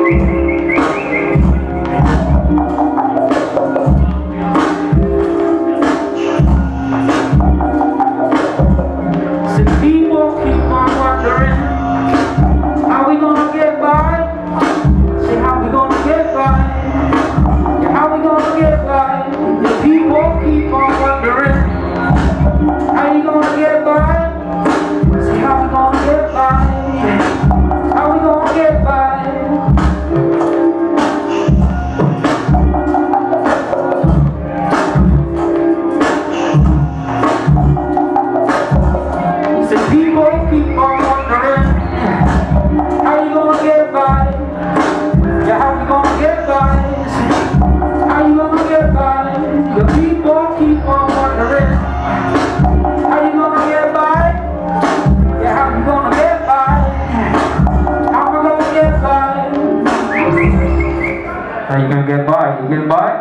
How you gonna get by? You get by?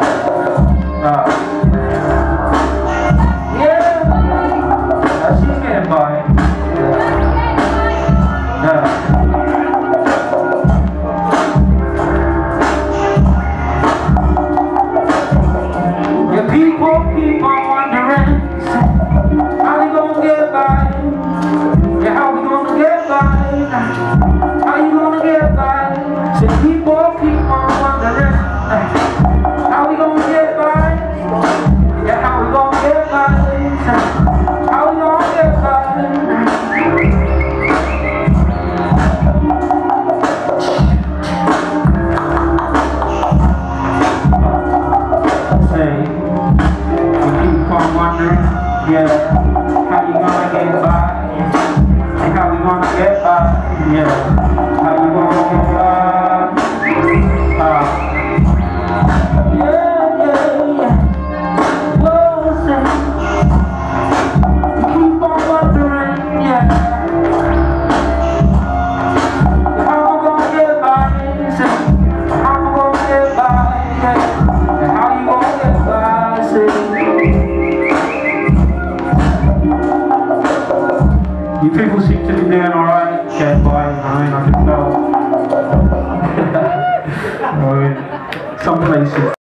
Yeah. She's getting by. Your people keep on wondering how you gonna get by? Yeah, how we gonna get by? How you gonna get by? So people keep on wondering how we gonna get by? Yeah, how we gonna get by? How we gonna get by? Say, we keep on wondering, yeah, how you gonna get by? And how we gonna get by? Yeah, how you gonna get by? You people seem to be doing alright. Get by, I can tell. Some places.